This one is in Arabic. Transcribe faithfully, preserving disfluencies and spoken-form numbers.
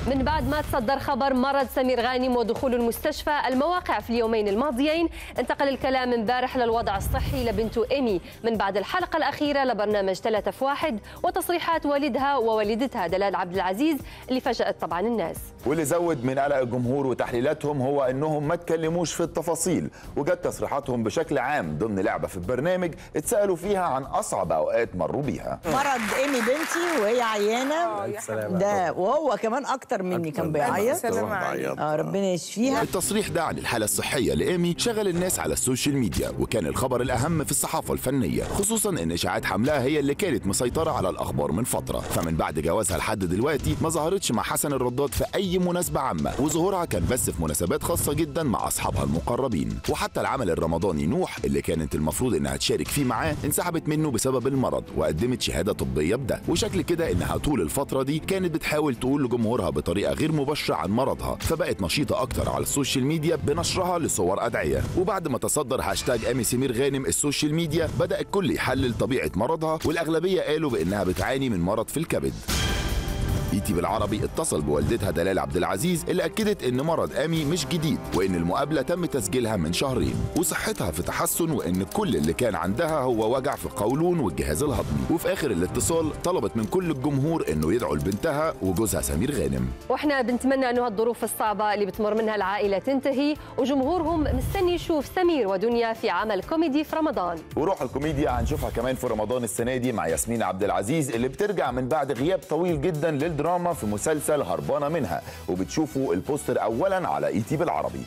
من بعد ما تصدر خبر مرض سمير غانم ودخول المستشفى المواقع في اليومين الماضيين، انتقل الكلام امبارح للوضع الصحي لبنته إيمي من بعد الحلقة الأخيرة لبرنامج ثلاثة في واحد وتصريحات والدها ووالدتها دلال عبد العزيز اللي فاجأت طبعا الناس. واللي زود من قلق الجمهور وتحليلاتهم هو انهم ما تكلموش في التفاصيل، وجت تصريحاتهم بشكل عام ضمن لعبة في البرنامج اتسألوا فيها عن أصعب أوقات مروا بيها. مرض إيمي بنتي وهي عيانة ده، وهو كمان أكتر مني كان بيعيط. اه ربنا يشفيها. التصريح ده عن الحالة الصحية لإيمي شغل الناس على السوشيال ميديا، وكان الخبر الأهم في الصحافة الفنية، خصوصا إن إشاعات حملها هي اللي كانت مسيطرة على الأخبار من فترة. فمن بعد جوازها لحد دلوقتي ما ظهرتش مع حسن الرداد في أي مناسبة عامة، وظهورها كان بس في مناسبات خاصة جدا مع أصحابها المقربين. وحتى العمل الرمضاني نوح اللي كانت المفروض إنها تشارك فيه معاه انسحبت منه بسبب المرض، وقدمت شهادة طبية بده. وشكل كده إنها طول الفترة دي كانت بتحاول تقول لجمهورها بطريقة غير مباشرة عن مرضها، فبقت نشيطة أكتر على السوشيال ميديا بنشرها لصور أدعية. وبعد ما تصدر هاشتاج إيمي سمير غانم السوشيال ميديا، بدأ الكل يحلل طبيعة مرضها، والأغلبية قالوا بإنها بتعاني من مرض في الكبد. اي تي بالعربي اتصل بوالدتها دلال عبد العزيز اللي اكدت ان مرض امي مش جديد، وان المقابله تم تسجيلها من شهرين، وصحتها في تحسن، وان كل اللي كان عندها هو وجع في القولون والجهاز الهضمي. وفي اخر الاتصال طلبت من كل الجمهور انه يدعوا لبنتها وجوزها سمير غانم. واحنا بنتمنى انه هالظروف الصعبه اللي بتمر منها العائله تنتهي، وجمهورهم مستني يشوف سمير ودنيا في عمل كوميدي في رمضان. وروح الكوميديا هنشوفها كمان في رمضان السنه دي مع ياسمين عبد العزيز اللي بترجع من بعد غياب طويل جدا لل دراما في مسلسل هربانة منها، وبتشوفوا البوستر اولا على اي تي بالعربي.